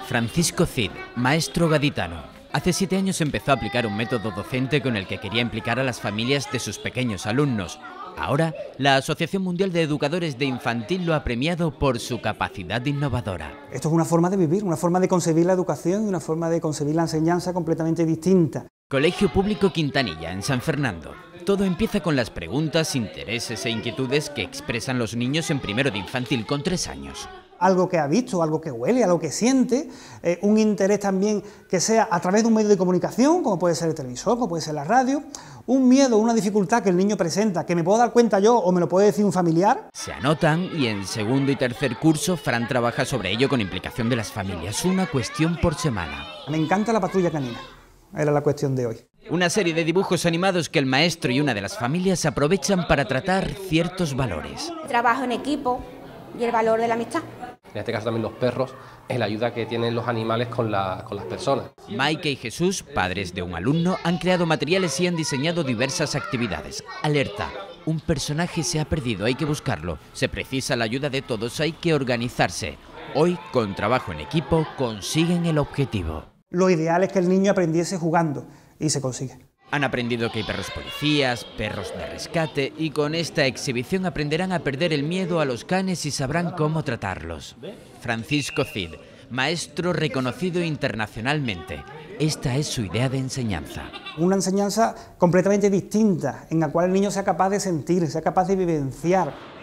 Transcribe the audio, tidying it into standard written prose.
Francisco Cid, maestro gaditano. Hace 7 años empezó a aplicar un método docente con el que quería implicar a las familias de sus pequeños alumnos. Ahora, la Asociación Mundial de Educadores de Infantil lo ha premiado por su capacidad innovadora. Esto es una forma de vivir, una forma de concebir la educación y una forma de concebir la enseñanza completamente distinta. Colegio Público Quintanilla, en San Fernando. Todo empieza con las preguntas, intereses e inquietudes que expresan los niños en primero de infantil con 3 años. Algo que ha visto, algo que huele, algo que siente, un interés también que sea a través de un medio de comunicación, como puede ser el televisor, como puede ser la radio, un miedo, una dificultad que el niño presenta, que me puedo dar cuenta yo o me lo puede decir un familiar. Se anotan y en segundo y tercer curso Fran trabaja sobre ello con implicación de las familias, una cuestión por semana. Me encanta la patrulla canina, era la cuestión de hoy. Una serie de dibujos animados que el maestro y una de las familias aprovechan para tratar ciertos valores. Trabajo en equipo y el valor de la amistad. En este caso también los perros, es la ayuda que tienen los animales con las personas. Maike y Jesús, padres de un alumno, han creado materiales y han diseñado diversas actividades. Alerta, un personaje se ha perdido, hay que buscarlo. Se precisa la ayuda de todos, hay que organizarse. Hoy, con trabajo en equipo, consiguen el objetivo. Lo ideal es que el niño aprendiese jugando y se consigue. Han aprendido que hay perros policías, perros de rescate y con esta exhibición aprenderán a perder el miedo a los canes y sabrán cómo tratarlos. Francisco Cid, maestro reconocido internacionalmente. Esta es su idea de enseñanza. Una enseñanza completamente distinta, en la cual el niño sea capaz de sentir, sea capaz de vivenciar.